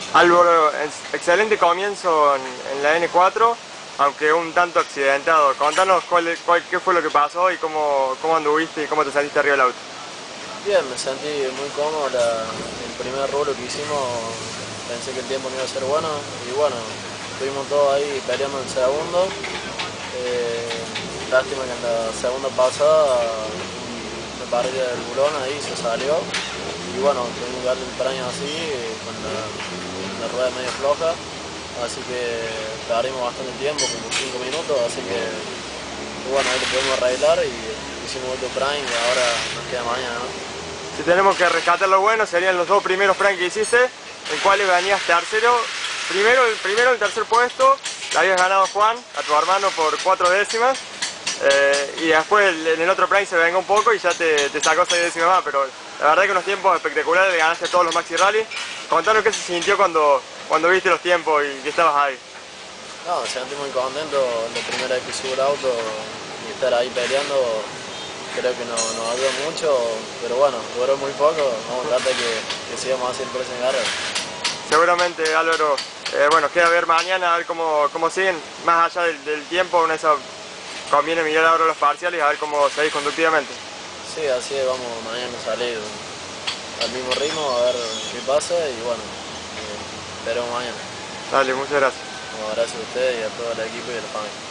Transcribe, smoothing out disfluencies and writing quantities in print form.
Álvaro, excelente comienzo en la N4, aunque un tanto accidentado. Contanos qué fue lo que pasó y cómo anduviste y cómo te saliste arriba del auto. Bien, me sentí muy cómodo. El primer rubro que hicimos pensé que el tiempo no iba a ser bueno y bueno, estuvimos todos ahí peleando el segundo. Lástima que en la segunda pasada me paré del bulón ahí, se salió y bueno, tuvimos que darle el premio así con la rueda medio floja, así que perdimos bastante tiempo, como 5 minutos, así que bueno, ahí lo pudimos arreglar y hicimos otro prime y ahora nos queda mañana, ¿no? Si tenemos que rescatar lo bueno, serían los dos primeros pranks que hiciste, en cuales venías tercero. El primero, el tercer puesto, le habías ganado a Juan, a tu hermano, por 4 décimas. Y después en el otro prank se vengó un poco y ya te sacó 6 décimas más, pero la verdad que unos tiempos espectaculares, le ganaste a todos los Maxi Rally. Contanos qué se sintió cuando viste los tiempos y que estabas ahí. No, me sentí muy contento la primera vez que subo el auto y estar ahí peleando. Creo que nos ayudó mucho, pero bueno, duró muy poco. Vamos a tratar que sigamos así el próximo carrera. Seguramente, Álvaro, bueno, queda ver mañana, a ver cómo siguen, más allá del tiempo, en eso conviene mirar ahora los parciales, a ver cómo seguís conductivamente. Sí, así es, vamos mañana a salir al mismo ritmo, a ver qué pasa y bueno, veremos mañana. Dale, muchas gracias. Bueno, gracias a ustedes y a todo el equipo y a la familia.